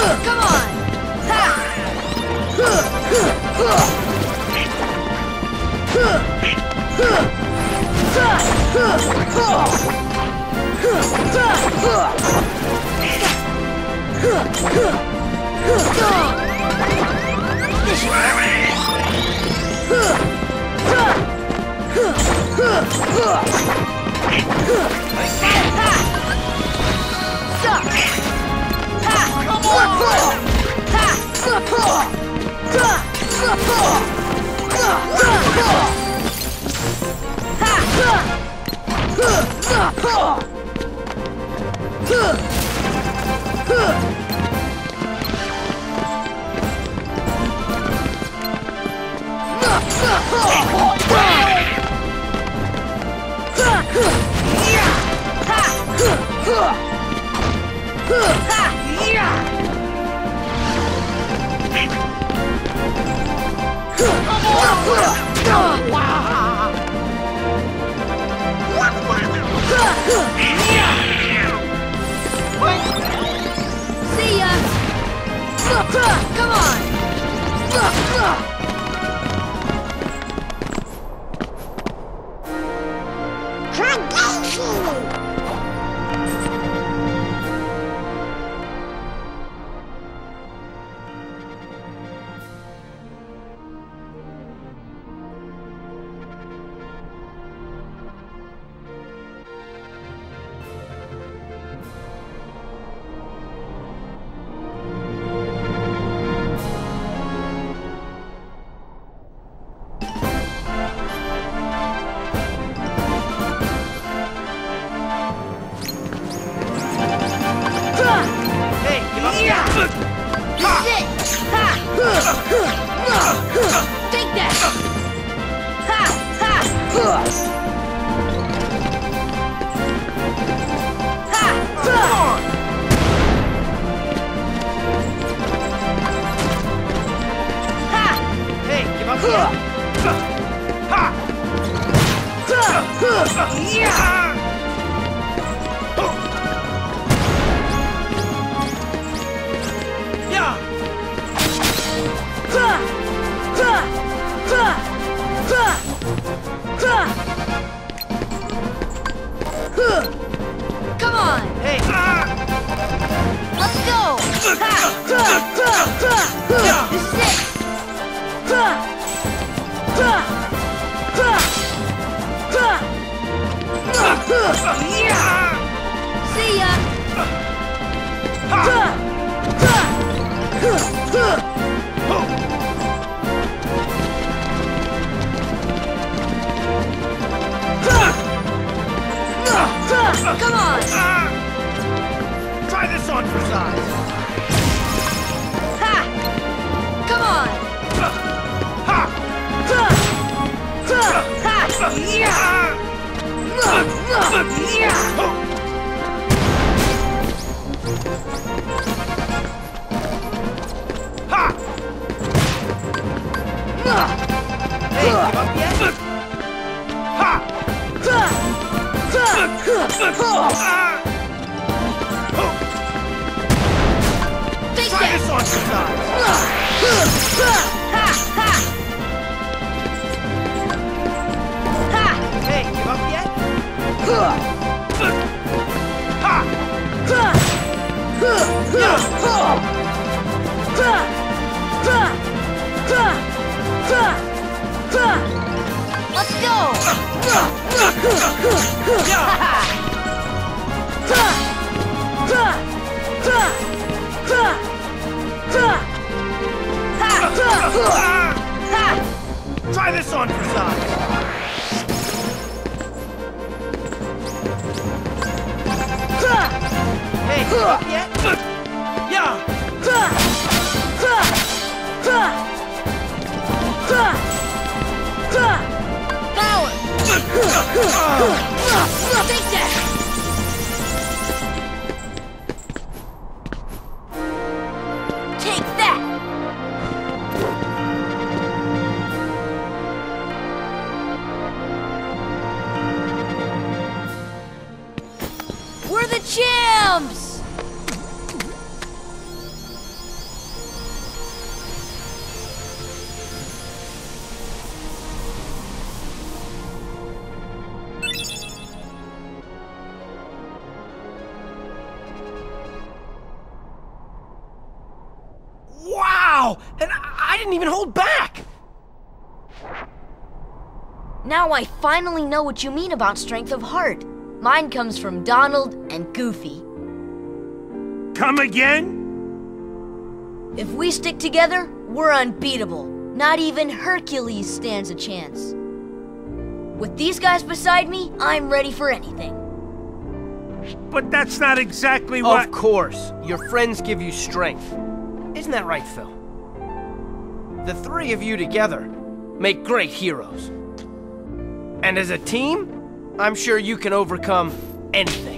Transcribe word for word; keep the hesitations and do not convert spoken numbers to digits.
Come on! Ha! See ya! Come on! Take that! Ha! Ha! Ha! Ha! Hey, give up here! Ha! Yeah! Come on! Hey! Let's go! Ha! This is it! See ya! Come on! Try this on for size! Ha! Come on! Ha! Ha! Yeah! Ha! Hey, give up yet? Ha! Take Try that! this on for size! Ha! Ha! Ha! Hey, give up yet? Ha! Let's go! Try this on for size! Hey, you up yet? Yeah! Power! Take that! Take that! We're the champs! Phil, and I, I didn't even hold back! Now I finally know what you mean about strength of heart. Mine comes from Donald and Goofy. Come again? If we stick together, we're unbeatable. Not even Hercules stands a chance. With these guys beside me, I'm ready for anything. But that's not exactly what— Of course. Your friends give you strength. Isn't that right, Phil? The three of you together make great heroes. And as a team, I'm sure you can overcome anything.